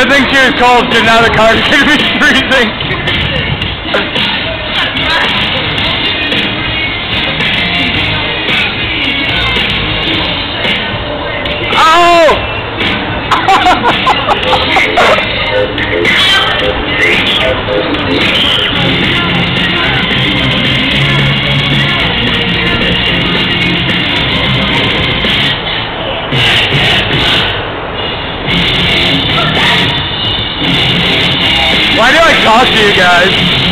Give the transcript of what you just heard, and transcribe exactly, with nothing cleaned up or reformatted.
Good thing she was cold, because now the car is going to be freezing. Oh! Why do I talk to you guys?